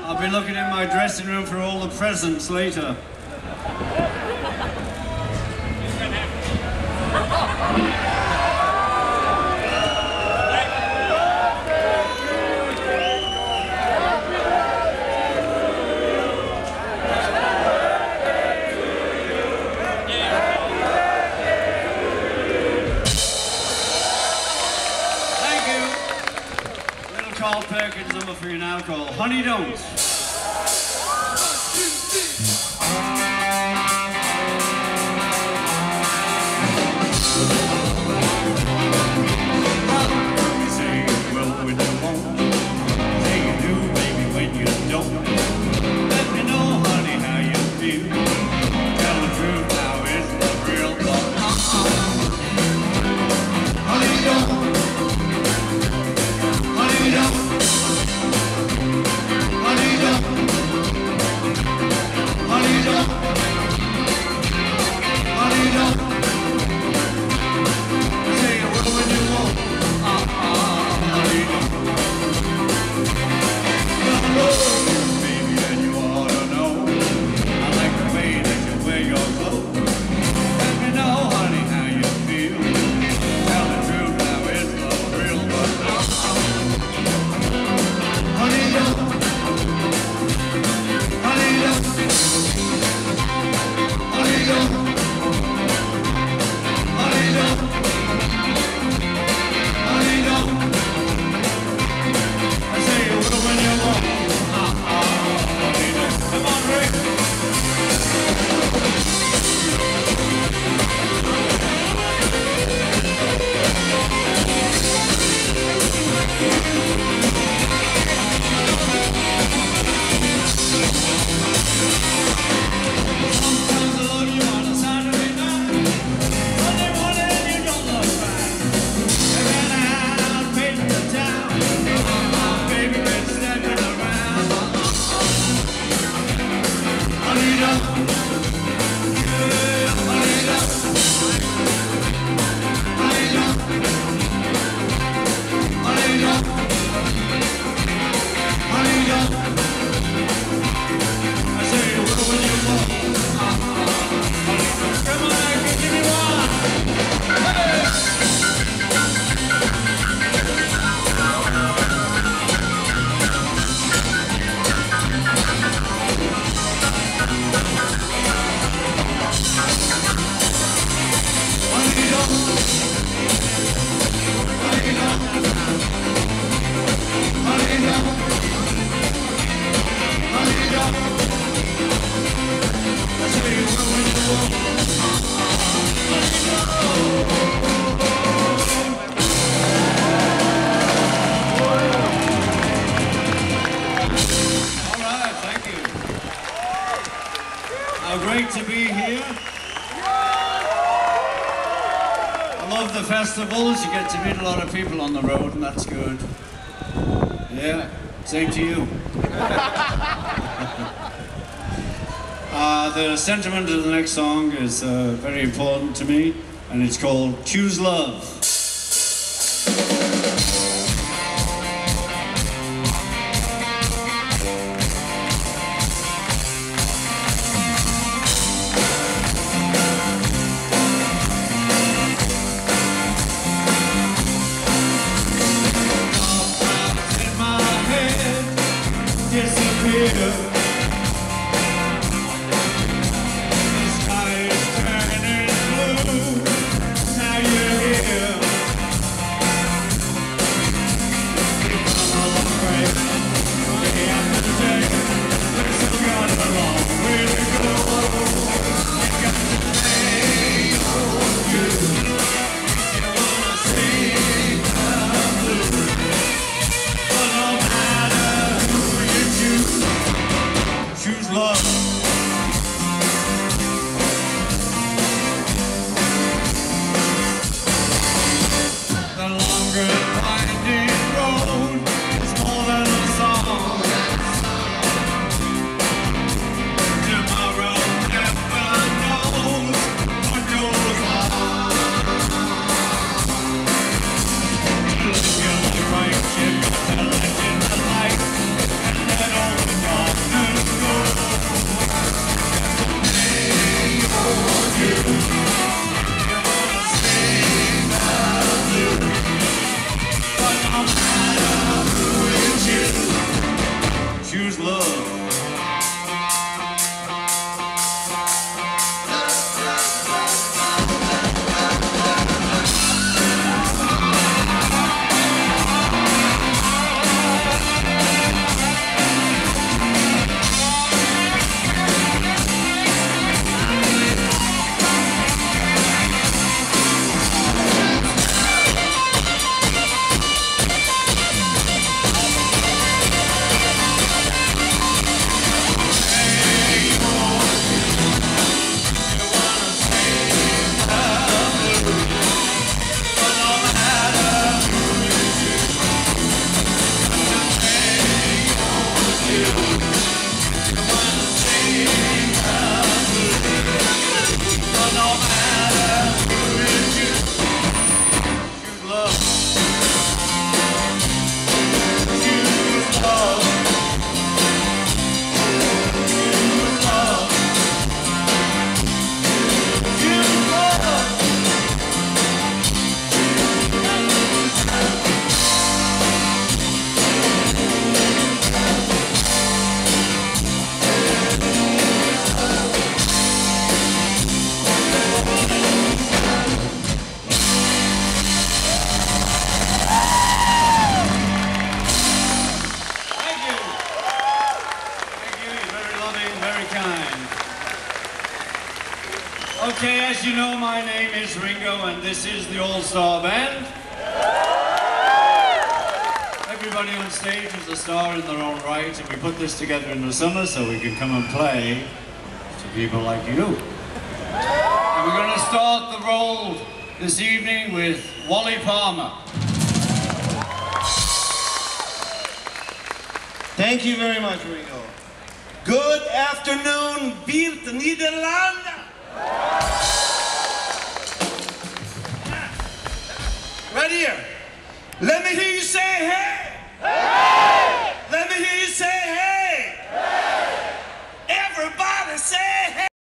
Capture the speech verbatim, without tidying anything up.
I'll be looking in my dressing room for all the presents later. Carl Perkins number for you now called Honey Don't. Great to be here. I love the festivals. You get to meet a lot of people on the road, and that's good. Yeah, same to you. uh, the sentiment of the next song is uh, very important to me, and it's called Choose Love. Disappear. Use love. Okay, as you know, my name is Ringo, and this is the All-Star Band. Everybody on stage is a star in their own right, and we put this together in the summer so we can come and play to people like you. And we're going to start the roll this evening with Wally Palmer. Thank you very much, Ringo. Good afternoon, Viert Nederland!